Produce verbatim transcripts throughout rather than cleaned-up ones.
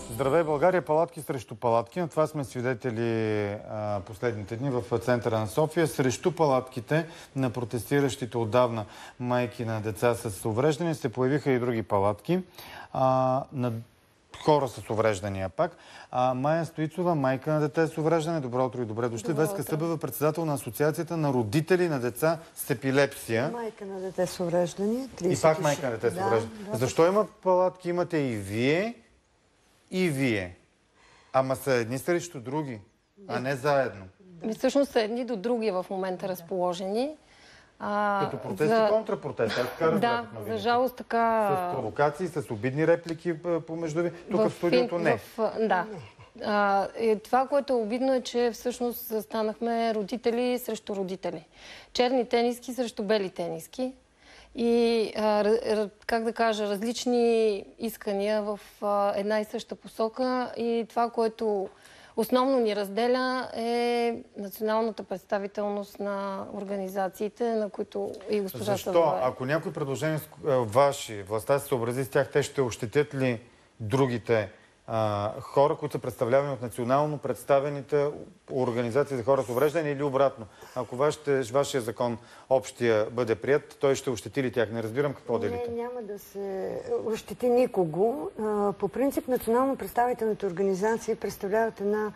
Здравей, България! Палатки срещу палатки. На това сме свидетели а, последните дни в центъра на София. Срещу палатките на протестиращите отдавна майки на деца с увреждания се появиха и други палатки а, на хора с увреждания пак. А, Майя Стоицова, майка на дете с увреждане. Добро утро и добре дошли. Добро Веска Събева, председател на Асоциацията на родители на деца с епилепсия. Майка на дете с увреждане. И пак майка на дете с увреждане. Да, да. Защо има палатки? Имате и вие, и вие. Ама са едни срещу други, а не заедно. Да. Всъщност са едни до други в момента разположени. А, Като протест за... и контрапротест. Да, за жалост така... С провокации, с обидни реплики помежду ви. Тук в, в студиото не. В... Да. А, и това, което е обидно е, че всъщност станахме родители срещу родители. Черни тениски срещу бели тениски. И, а, как да кажа, различни искания в а, една и съща посока. И това, което основно ни разделя, е националната представителност на организациите, на които и госпожа Събева. Защо? Ако някои предложения ваши, властта се съобрази с тях, те ще ощетят ли другите а, хора, които са представлявани от национално представените организации за хора с увреждане, или обратно? Ако вашите, вашия закон общия бъде прият, той ще ощети ли тях? Не разбирам какво делите. Не, няма да се ощети никого. По принцип, национално представителните организации представляват една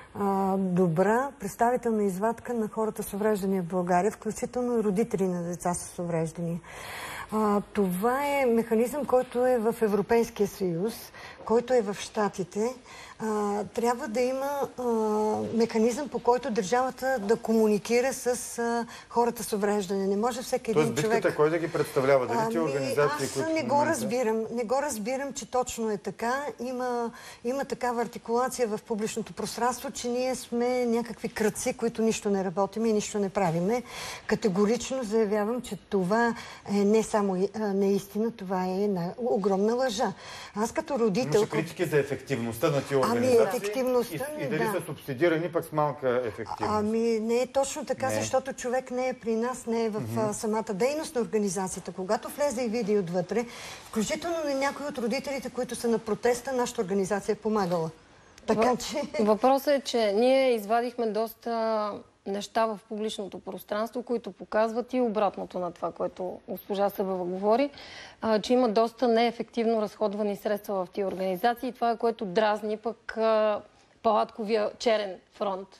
добра представителна извадка на хората с увреждания в България, включително и родители на деца с увреждания. А, това е механизъм, който е в Европейския съюз, който е в Щатите. А, трябва да има а, механизъм, по който държавата да комуникира с а, хората с увреждане. Не може всеки един човек... Тоест битката, кой да ги представлява? Дали Ами, ти организации, аз които... не го разбирам. Не го разбирам, че точно е така. Има, има такава артикулация в публичното пространство, че ние сме някакви крадци, които нищо не работим и нищо не правиме. Категорично заявявам, че това е не само неистина, това е една огромна лъжа. Аз като родител... Имаше критики за ефективността на тия организации. Ами ефективността и, не, и дали да. са субсидирани пък с малка ефективност. Ами не е точно така, не. Защото човек не е при нас, не е в mm-hmm. самата дейност на организацията. Когато влезе и види отвътре, включително на някои от родителите, които са на протеста, нашата организация е помагала. Така че... Въпросът е, че ние извадихме доста неща в публичното пространство, които показват и обратното на това, което госпожа Събева говори, а, че има доста неефективно разходвани средства в тия организации. Това е, което дразни пък а, палатковия черен фронт.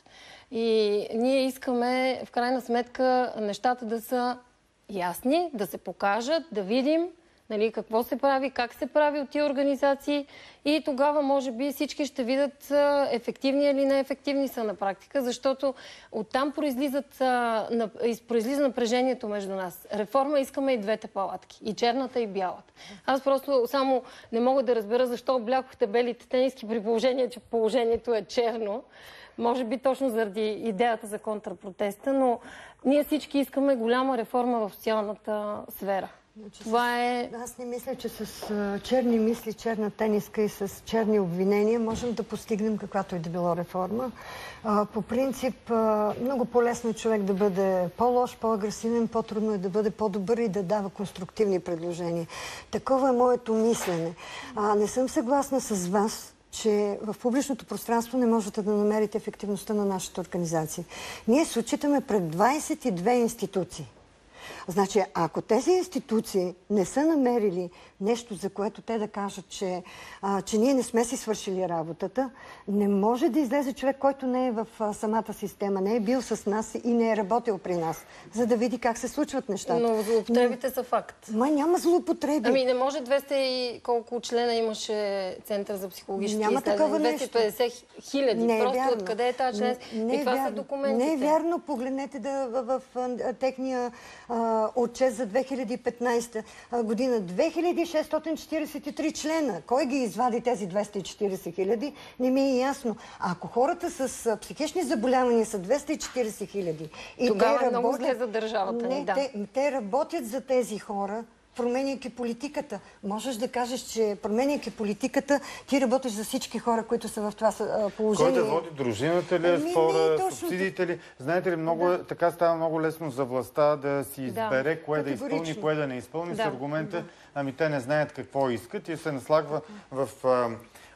И ние искаме, в крайна сметка, нещата да са ясни, да се покажат, да видим, нали, какво се прави, как се прави от тия организации, и тогава може би всички ще видят а, ефективни или неефективни са на практика, защото оттам произлизат, а, на, произлиза напрежението между нас. Реформа искаме и двете палатки, и черната, и бялата. Аз просто само не мога да разбера защо облякохте белите тениски при положение, че положението е черно. Може би точно заради идеята за контрапротеста, но ние всички искаме голяма реформа в социалната сфера. Значи, Това е... Аз не мисля, че с а, черни мисли, черна тениска и с черни обвинения можем да постигнем каквато и да било реформа. А, по принцип, а, много по-лесно е човек да бъде по-лош, по-агресивен, по-трудно е да бъде по-добър и да дава конструктивни предложения. Такова е моето мислене. А, не съм съгласна с вас, че в публичното пространство не можете да намерите ефективността на нашата организация. Ние се отчитаме пред двадесет и две институции. Значи, ако тези институции не са намерили нещо, за което те да кажат, че, а, че ние не сме си свършили работата, не може да излезе човек, който не е в а, самата система, не е бил с нас и не е работил при нас, за да види как се случват нещата. Но злоупотребите Но... са факт. Ма няма злоупотреби. Ами не може двеста и колко члена имаше Център за психологически няма изследвания? двеста и петдесет хиляди. Не е Просто вярно. откъде е тази член? Не и това е са документите. Не е вярно. Погледнете да, в, в, в техния а, отчет за две хиляди и петнадесета година. две хиляди шестстотин четиридесет и три члена. Кой ги извади тези двеста и четиридесет хиляди? Не ми е ясно. А ако хората с психични заболявания са двеста и четиридесет хиляди... Тогава е много зле за държавата ни, да. Те, те работят за тези хора, променяйки политиката. Можеш да кажеш, че променяйки политиката, ти работиш за всички хора, които са в това положение. Кой да води дружината ли е Ами, спора, точно... субсидиите ли? Знаете ли, много да. е, така става много лесно за властта да си избере да. кое да изпълни, кое да не изпълни да. с аргумента, да. ами те не знаят какво искат и се наслагва в а,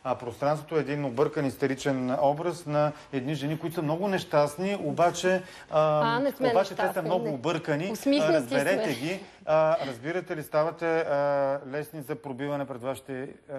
а пространството е един объркан истеричен образ на едни жени, които са много нещастни, обаче, а, а, не сме обаче те са нещастни, много не. объркани. Усмихнати Разберете сме. ги. А, разбирате ли, ставате а, лесни за пробиване пред вашите а,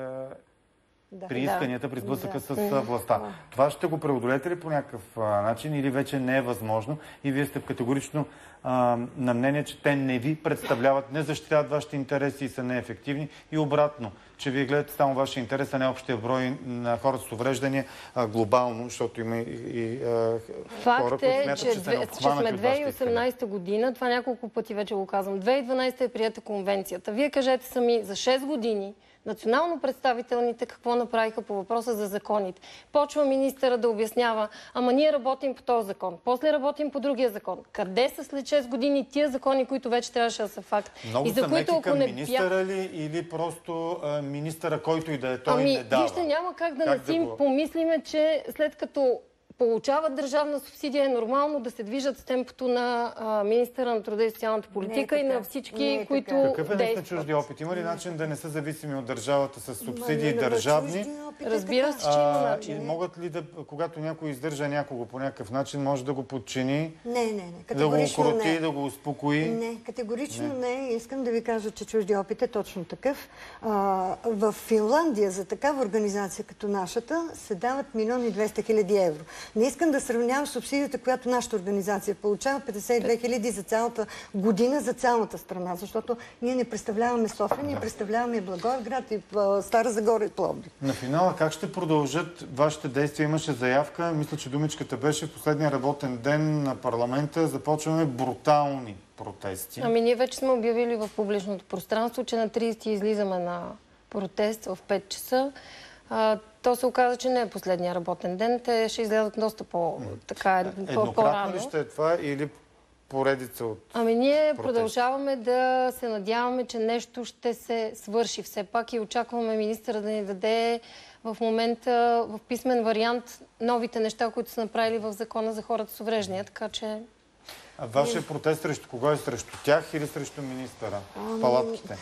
Да. при исканията, при сблъсъка Да. с а, властта. Това ще го преодолеете ли по някакъв а, начин или вече не е възможно и вие сте категорично а, на мнение, че те не ви представляват, не защитават вашите интереси и са неефективни и обратно, че вие гледате само вашия интерес, а не общия брой на хората с увреждания а, глобално, защото има и, и а, Факт хора, които е, смятат, че, че, са че сме две хиляди и осемнадесета година, това няколко пъти вече го казвам, две хиляди и дванадесета е прията конвенцията. Вие кажете сами, за шест години национално представителните какво направиха по въпроса за законите. Почва министъра да обяснява, ама ние работим по този закон, после работим по другия закон. Къде са след шест години тия закони, които вече трябваше да са факт? Много и за са които, меки към не министъра ли или просто а, министъра, който и да е, той ами, не дава? Вижте, няма как да как не си да го... помислиме, че след като получават държавна субсидия, е нормално да се движат с темпото на а, министъра на труда и социалната политика е и на така. всички, Не е които така. Какъв е наистина действат. чужди опит? Има ли начин да не са зависими от държавата с субсидии Ма, не, държавни? чужди опит е Разбира така. се, че има А, начин. и могат ли да, когато някой издържа някого по някакъв начин, може да го подчини, Не, не, не. да го Категорично укроти, не. да го успокои? Не, категорично не. не. Искам да ви кажа, че чужди опит е точно такъв. А, в Финландия за такава организация като нашата се дават милион и двеста хиляди евро. Не искам да сравнявам субсидията, която нашата организация получава, петдесет и две хиляди за цялата година, за цялата страна, защото ние не представляваме София, ние представляваме Благоевград и а, Стара Загора и Пловдив. На финала как ще продължат вашите действия? Имаше заявка, мисля, че думичката беше в последния работен ден на парламента. Започваме брутални протести. Ами ние вече сме обявили в публичното пространство, че на тридесети излизаме на протест в пет часа. А, то се оказа, че не е последния работен ден. Те ще излязат доста по, така, Еднократно по-рано. ли ще е това или поредица от... Ами ние протести? продължаваме да се надяваме, че нещо ще се свърши все пак и очакваме министъра да ни даде в момента в писмен вариант новите неща, които са направили в закона за хората с увреждания, така че... А вашия протест срещу кого е? Срещу тях или срещу министъра? Палатките?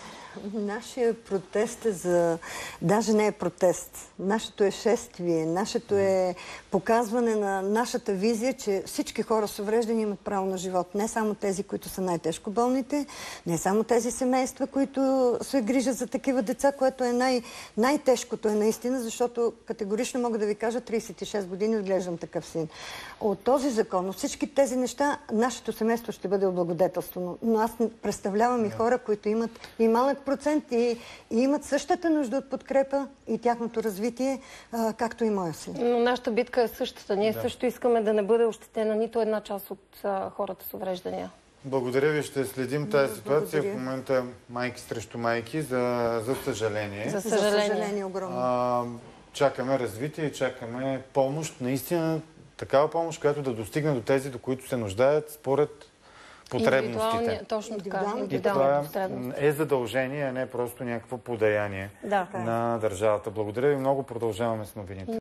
Нашия протест е за... Даже не е протест. Нашето е шествие. Нашето е показване на нашата визия, че всички хора с увреждания имат право на живот. Не само тези, които са най-тежко болните, не само тези семейства, които се грижат за такива деца, което е най- най-тежкото е наистина, защото категорично мога да ви кажа, тридесет и шест години отглеждам такъв син. От този закон, от всички тези неща, нашето семейство ще бъде облагодетелствано. Но аз представлявам и хора, които имат и малък процент и, и имат същата нужда от подкрепа и тяхното развитие, а, както и моя син. Но нашата битка е същата. Ние Да. също искаме да не бъде ощетена нито една част от а, хората с увреждания. Благодаря ви, ще следим тази ситуация. благодаря. В момента майки срещу майки, за, за съжаление. За За съжаление. съжаление огромно. А, чакаме развитие и чакаме помощ, наистина такава помощ, която да достигне до тези, до които се нуждаят според потребностите. Индивидуални- Точно така. Индивидуални И Индивидуални това потребности. е задължение, а не просто някакво подаяние Да. на държавата. Благодаря ви много, продължаваме с новините.